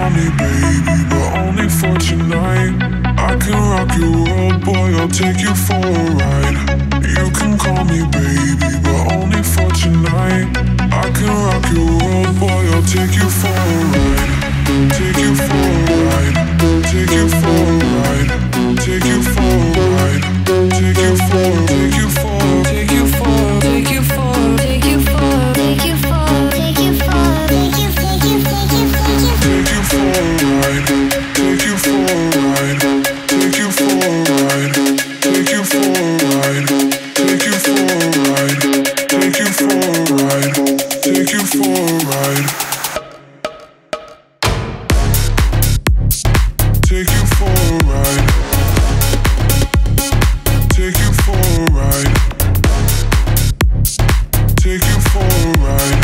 call me baby, but only for tonight. I can rock your world, boy, I'll take you for a ride. You can call me baby, but only for tonight. I can rock your world, boy, I'll take you for a ride. Take you for a ride. Take you for a ride. Take you for a ride. Take you for, take you for, take you for, take you for, take you for, take you for, take you for, take you, take you, take you, take you, take you for a ride. Take you for a ride. Take you for a ride. Take you for a ride. Take you for a ride. Take you for a ride. Take you for a ride. Take you for a ride. Take you for a ride. Take you for a ride.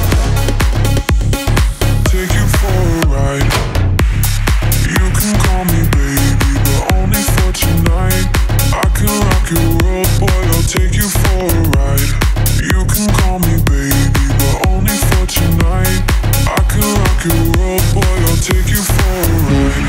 Take you for a ride. You can call me baby, but only for tonight. I can rock your world, boy, I'll take you for a ride. You can call me baby, but only for tonight. I can rock your world, boy, I'll take you for a ride.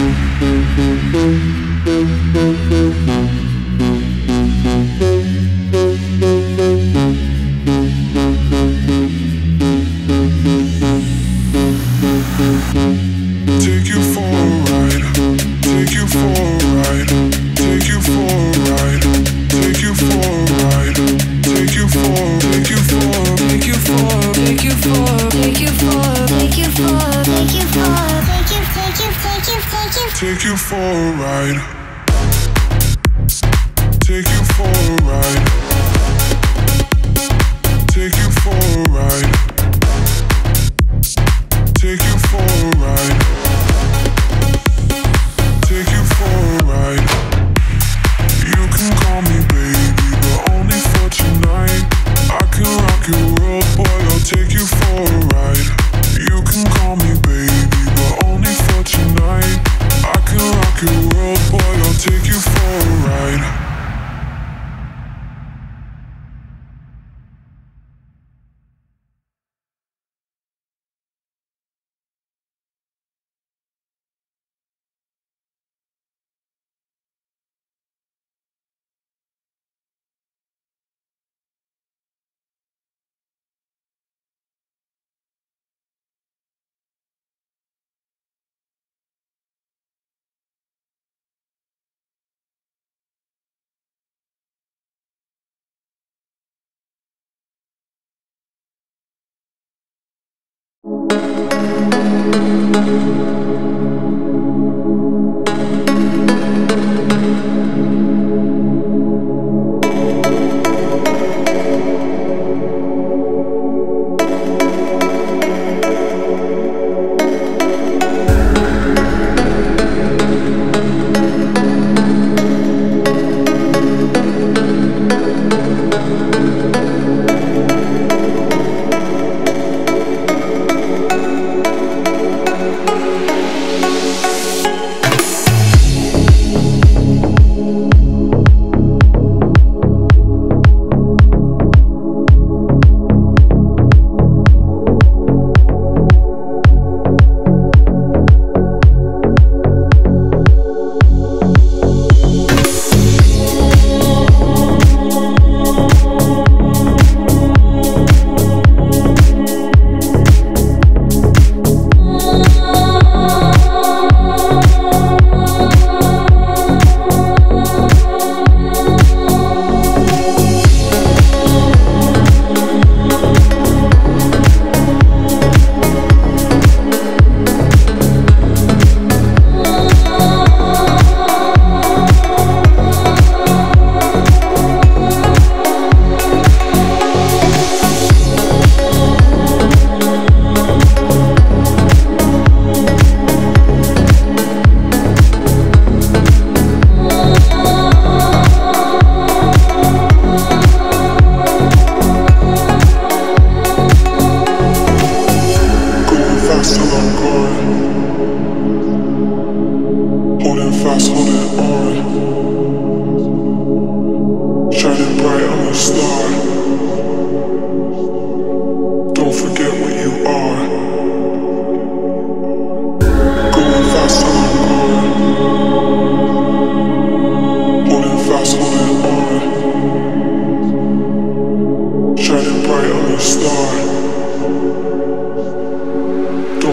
Take you for a ride. Take you for a ride. Take you for a ride. Take you for a ride. Take you for, take you for, take you for, take you for, take you for, take you for, take you for, take you for a ride. Take you for a ride. Take you for a ride. Take you for a ride. Take you for a ride. You can call me baby, but only for tonight. I can rock your world, boy, I'll take you for a ride. You can call me baby, but only for tonight. I can rock your world, boy, I'll take you for a ride.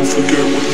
forget what